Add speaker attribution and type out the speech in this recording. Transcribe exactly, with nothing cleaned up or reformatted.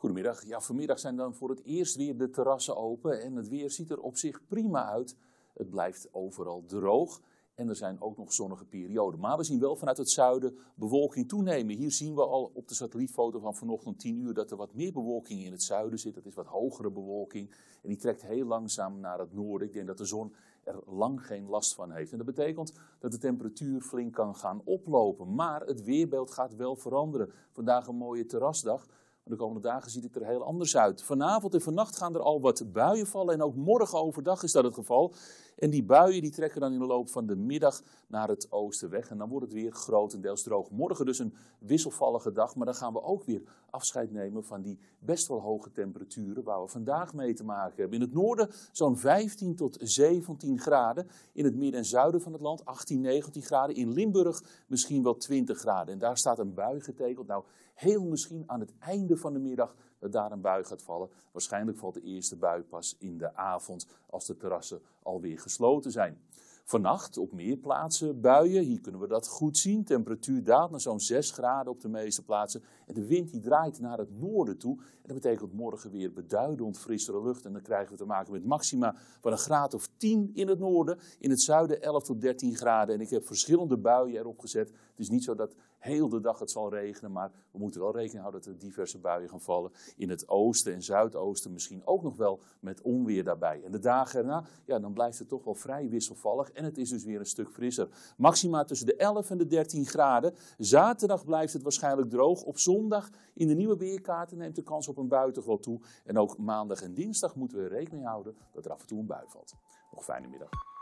Speaker 1: Goedemiddag. Ja, vanmiddag zijn dan voor het eerst weer de terrassen open en het weer ziet er op zich prima uit. Het blijft overal droog en er zijn ook nog zonnige perioden. Maar we zien wel vanuit het zuiden bewolking toenemen. Hier zien we al op de satellietfoto van vanochtend tien uur dat er wat meer bewolking in het zuiden zit. Dat is wat hogere bewolking en die trekt heel langzaam naar het noorden. Ik denk dat de zon er lang geen last van heeft. En dat betekent dat de temperatuur flink kan gaan oplopen. Maar het weerbeeld gaat wel veranderen. Vandaag een mooie terrasdag. De komende dagen ziet het er heel anders uit. Vanavond en vannacht gaan er al wat buien vallen en ook morgen overdag is dat het geval. En die buien die trekken dan in de loop van de middag naar het oosten weg. En dan wordt het weer grotendeels droog. Morgen dus een wisselvallige dag, maar dan gaan we ook weer afscheid nemen van die best wel hoge temperaturen waar we vandaag mee te maken hebben. In het noorden zo'n vijftien tot zeventien graden. In het midden en zuiden van het land achttien, negentien graden. In Limburg misschien wel twintig graden. En daar staat een bui getekend. Nou, heel misschien aan het einde van de middag dat daar een bui gaat vallen. Waarschijnlijk valt de eerste bui pas in de avond als de terrassen alweer gesloten zijn. Vannacht op meer plaatsen buien, hier kunnen we dat goed zien. Temperatuur daalt naar zo'n zes graden op de meeste plaatsen. En de wind die draait naar het noorden toe. En dat betekent morgen weer beduidend frissere lucht. En dan krijgen we te maken met maxima van een graad of tien in het noorden. In het zuiden elf tot dertien graden. En ik heb verschillende buien erop gezet. Het is niet zo dat heel de dag het zal regenen. Maar we moeten wel rekening houden dat er diverse buien gaan vallen. In het oosten en zuidoosten misschien ook nog wel met onweer daarbij. En de dagen erna, ja, dan blijft het toch wel vrij wisselvallig. En het is dus weer een stuk frisser. Maxima tussen de elf en de dertien graden. Zaterdag blijft het waarschijnlijk droog. Op zondag in de nieuwe weerkaarten neemt de kans op een bui toch wel toe. En ook maandag en dinsdag moeten we er rekening houden dat er af en toe een bui valt. Nog een fijne middag.